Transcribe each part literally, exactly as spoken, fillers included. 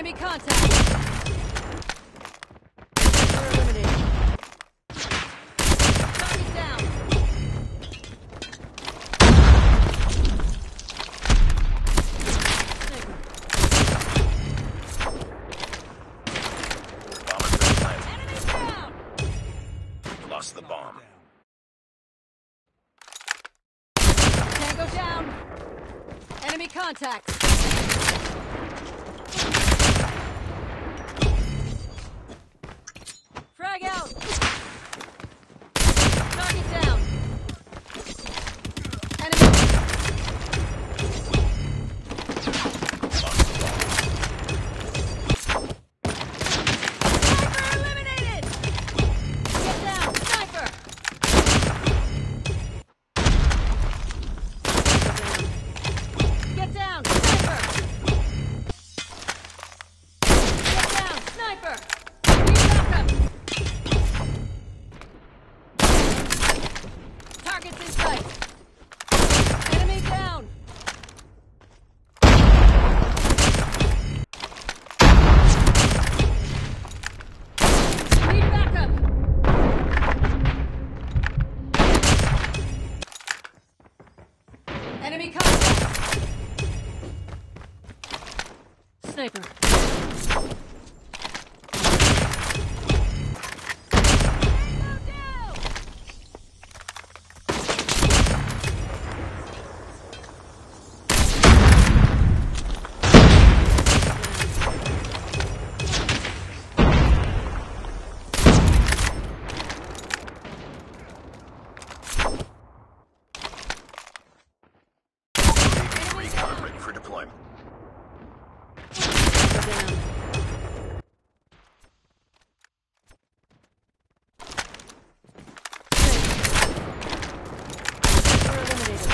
Enemy contact. They're eliminated. Target down. Bomber's been planted. Enemy down. Lost the bomb. Tango down. Enemy contact. Frag out. Target down. Enemy. Sniper eliminated. Get down, sniper. Get down, sniper. Get down, sniper. Need backup. Targets in sight. Enemy down. Need backup. Enemy contact. Sniper. Tango down. Recon ready for deployment. Down. We're eliminated.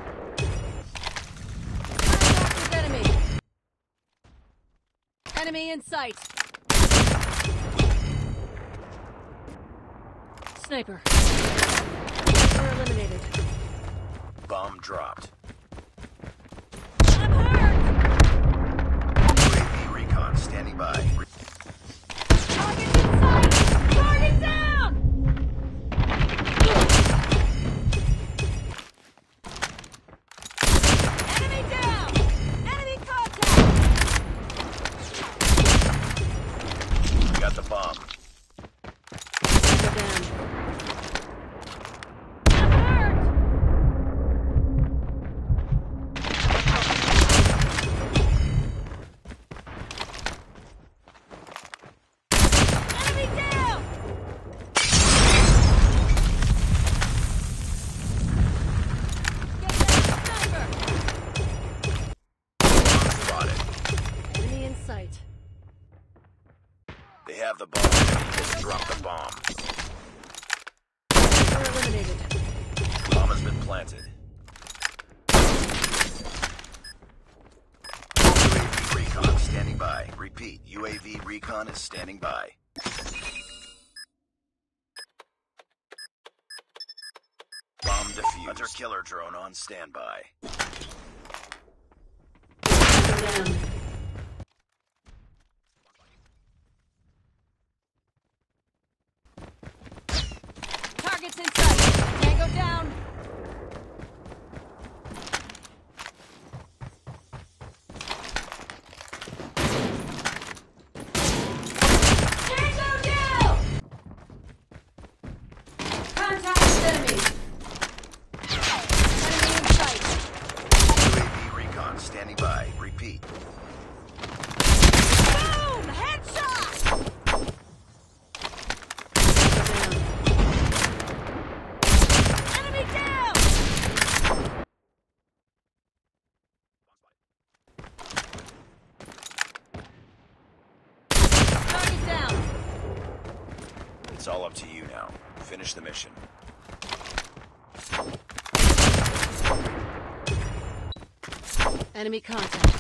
Contact with enemy. Enemy in sight. Sniper. We're eliminated. Bomb dropped. I'm hurt. U A V recon standing by. Re- Target in sight. Target down. Enemy down. Enemy contact. Got the bomb. Go down. I'm hurt. Enemy down. Get down, sniper. Spotted. Enemy in sight. They have the bomb. Enemy has dropped the bomb. We're eliminated. Bomb has been planted. U A V recon standing by. Repeat. U A V recon is standing by. Bomb defused. Hunter killer drone on standby. Down. Targets in sight. Tango down. Tango down. Contact with enemy. Enemy in sight. U A V recon standing by. Repeat. Boom! Headshot! Enemy down! Target down. It's all up to you now. Finish the mission. Enemy contact.